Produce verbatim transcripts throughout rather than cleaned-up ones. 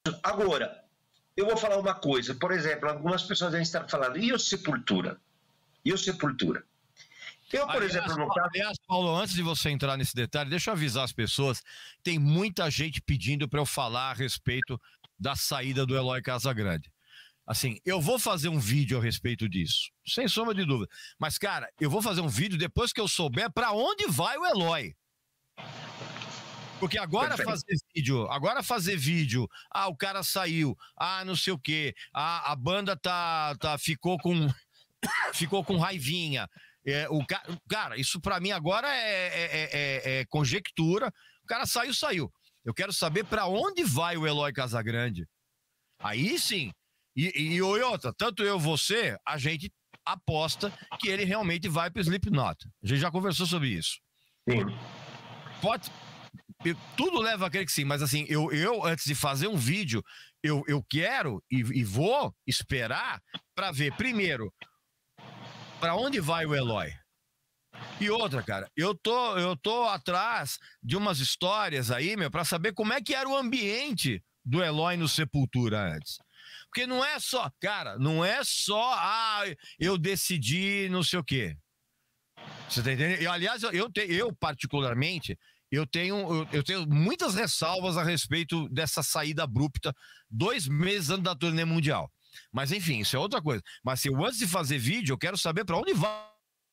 Agora, eu vou falar uma coisa, por exemplo, algumas pessoas devem estar falando, e o Sepultura? E o Sepultura? Eu, por aliás, exemplo, no caso... aliás, Paulo, antes de você entrar nesse detalhe, deixa eu avisar as pessoas, tem muita gente pedindo para eu falar a respeito da saída do Eloy Casagrande. Assim, eu vou fazer um vídeo a respeito disso, sem sombra de dúvida. Mas, cara, eu vou fazer um vídeo depois que eu souber para onde vai o Eloy. Porque agora Perfeito. fazer vídeo, agora fazer vídeo, ah, o cara saiu, ah, não sei o quê, ah, a banda tá, tá, ficou com, ficou com raivinha. É, o ca... Cara, isso pra mim agora é, é, é, é conjectura. O cara saiu, saiu. Eu quero saber pra onde vai o Eloy Casagrande. Aí sim. E, e, e outra, tanto eu e você, a gente aposta que ele realmente vai pro Slipknot. A gente já conversou sobre isso. Sim. Pode... Eu, tudo leva a crer que sim, mas assim, eu, eu antes de fazer um vídeo, eu, eu quero e, e vou esperar pra ver, primeiro, pra onde vai o Eloy. E outra, cara, eu tô, eu tô atrás de umas histórias aí, meu, pra saber como é que era o ambiente do Eloy no Sepultura antes. Porque não é só, cara, não é só, ah, eu decidi não sei o quê. Você tá entendendo? E, aliás, eu, eu, te, eu particularmente, eu tenho, eu, eu tenho muitas ressalvas a respeito dessa saída abrupta, dois meses antes da turnê mundial. Mas enfim, isso é outra coisa. Mas se eu antes de fazer vídeo, eu quero saber pra onde vai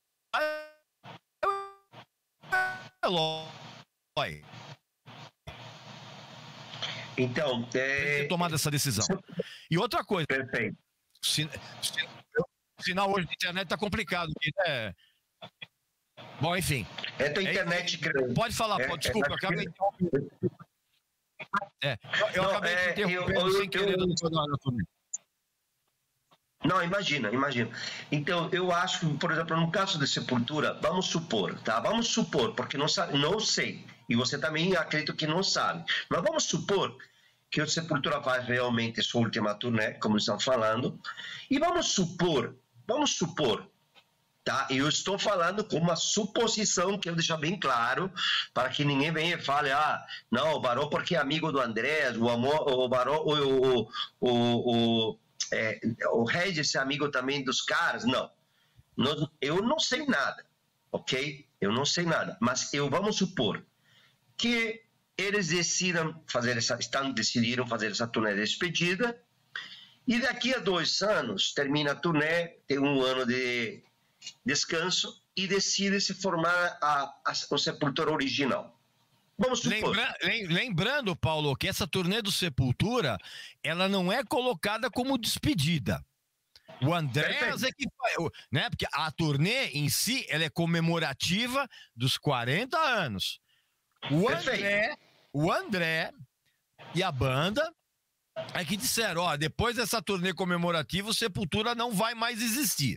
Eloy. Então, é... tomado essa decisão. E outra coisa. Perfeito. Se, se, o sinal hoje da internet tá complicado. Né? Bom, enfim. É tua internet grande. Pode falar, é, pode, desculpa, é, eu acabei de interromper. É, eu, eu não, acabei é, de interromper eu, eu, sem querer. eu, eu... Não, imagina, imagina. Então, eu acho que, por exemplo, no caso de Sepultura, vamos supor, tá? Vamos supor, porque não, não sei, e você também acredito que não sabe, mas vamos supor que o Sepultura faz realmente sua última turnê, como estão falando, e vamos supor, vamos supor, tá? Eu estou falando com uma suposição que eu deixo bem claro, para que ninguém venha e fale, ah, não, o Barão porque é amigo do Andrés, o amor, o Barão, o, o, o, o, é, o Regis é amigo também dos caras, não. não. Eu não sei nada, ok? Eu não sei nada, mas eu vamos supor que eles decidam fazer essa, estão decidiram fazer essa turnê de despedida, e daqui a dois anos termina a turnê, tem um ano de descanso e decide se formar a, a, o Sepultura original. Vamos supor. Lembra, lembrando, Paulo, que essa turnê do Sepultura, ela não é colocada como despedida. O Andrés é que faz, né? Porque a turnê em si, ela é comemorativa dos quarenta anos. O André, o André e a banda é que disseram, ó, depois dessa turnê comemorativa, o Sepultura não vai mais existir.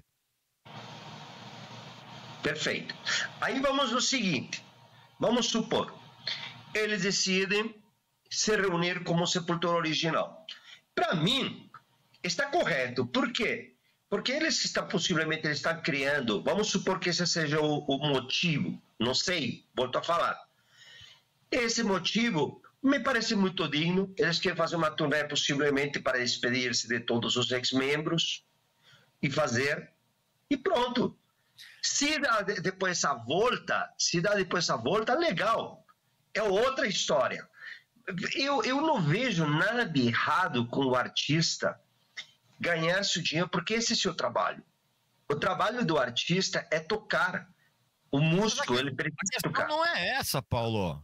Perfeito. Aí vamos no seguinte, vamos supor, eles decidem se reunir como Sepultura original. Para mim, está correto. Por quê? Porque eles estão, possivelmente, eles estão criando, vamos supor que esse seja o, o motivo, não sei, volto a falar. Esse motivo me parece muito digno. Eles querem fazer uma turnê possivelmente para despedir-se de todos os ex-membros e fazer, e pronto. Se dá depois essa volta, se dá depois essa volta, legal. É outra história. Eu, eu não vejo nada de errado com o artista ganhar seu dinheiro, porque esse é o seu trabalho. O trabalho do artista é tocar. O músico, ele precisa tocar. A questão não é essa, Paulo.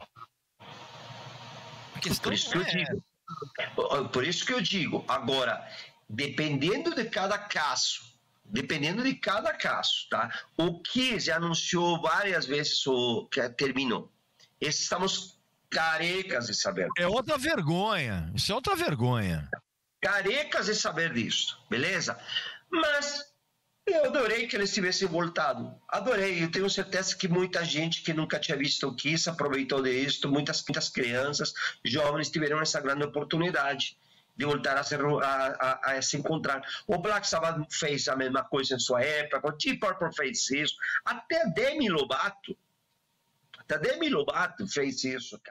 Por isso, que eu digo, por isso que eu digo, agora, dependendo de cada caso, dependendo de cada caso, tá? O que já anunciou várias vezes o que terminou. Estamos carecas de saber. É outra vergonha, isso é outra vergonha. Carecas de saber disso, beleza? Mas eu adorei que eles tivessem voltado. Adorei. Eu tenho certeza que muita gente que nunca tinha visto o Kiss aproveitou disso. Muitas, muitas crianças, jovens tiveram essa grande oportunidade de voltar a se, a, a, a se encontrar. O Black Sabbath fez a mesma coisa em sua época. O Deep Purple fez isso. Até Demi Lovato. Até Demi Lovato fez isso, cara.